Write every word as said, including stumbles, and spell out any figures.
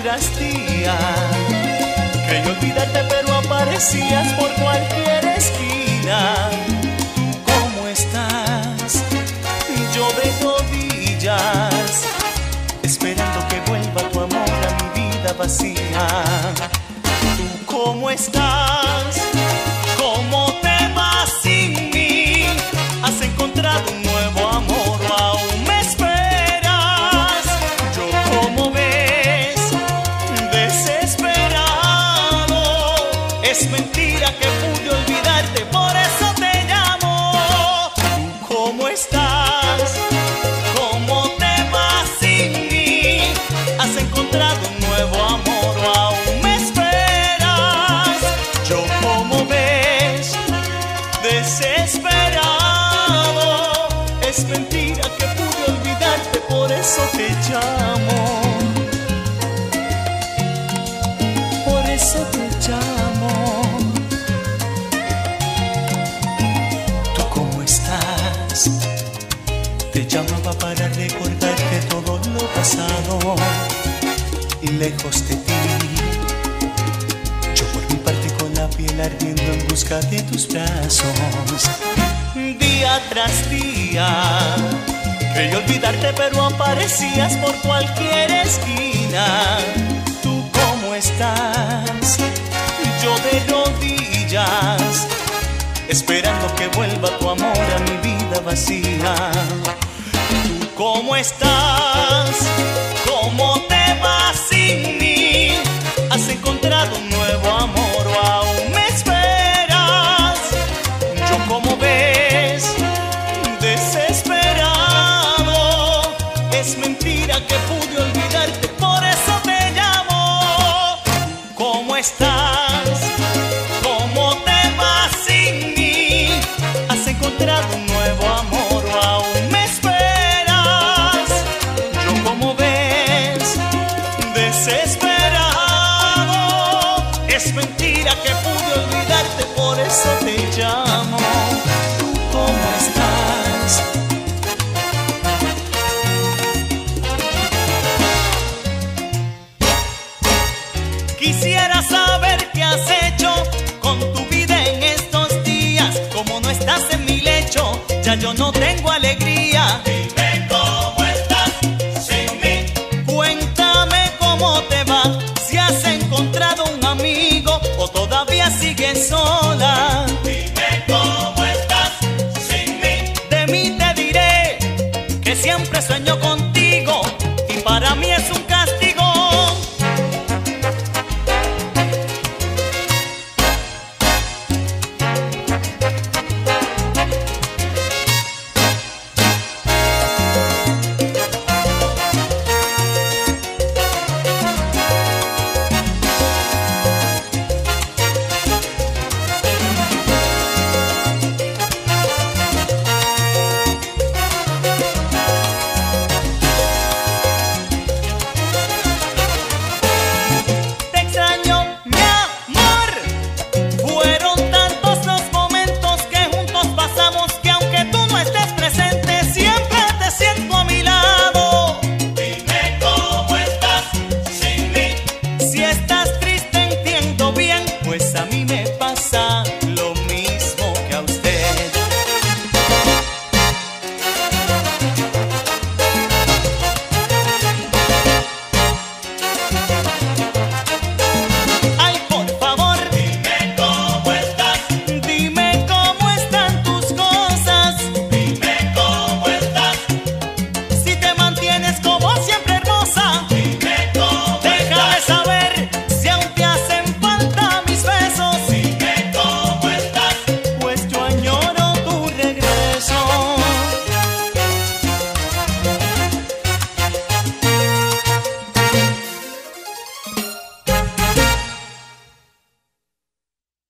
tras día. Creí olvidarte pero aparecías por cualquier esquina. ¿Tú cómo estás? Yo de rodillas, esperando que vuelva tu amor a mi vida vacía. ¿Tú cómo estás? ¿Cómo te vas sin mí? ¿Has encontrado un nuevo amor o aún me esperas? Yo, como ves, desesperado. Es mentira que pude olvidarte, por eso te llamo. ¿Tú cómo estás? ¿Cómo te vas sin mí? ¿Has encontrado un nuevo amor o aún me esperas? Yo, como ves, desesperado. Es mentira que pude olvidarte, por eso te llamo. Por eso te llamo. ¿Tú cómo estás? Te llamaba para recordarte todo lo pasado y lejos de ti. Yo por mi parte con la piel ardiendo en busca de tus brazos. Día tras día creí olvidarte pero aparecías por cualquier esquina. ¿Tú cómo estás? Yo de rodillas, esperando que vuelva tu amor a mi vida vacía. ¿Tú cómo estás? ¿Cómo te vas sin mí? ¿Has encontrado un nuevo amor o aún me esperas? Yo, como ves, desesperado. Es mentira que pude olvidarte, por eso te llamo. ¿Cómo estás? ¿Cómo te vas sin mí? ¿Has encontrado un nuevo amor o aún me esperas? Yo, como ves, desesperado. Es mentira que pude olvidarte, por eso te llamo. ¿Tú cómo estás? Quisiera saber qué has hecho con tu vida en estos días. Como no estás en mi lecho, ya yo no tengo alegría. Dime cómo estás sin mí. Cuéntame cómo te va, si has encontrado un amigo o todavía sigues solo.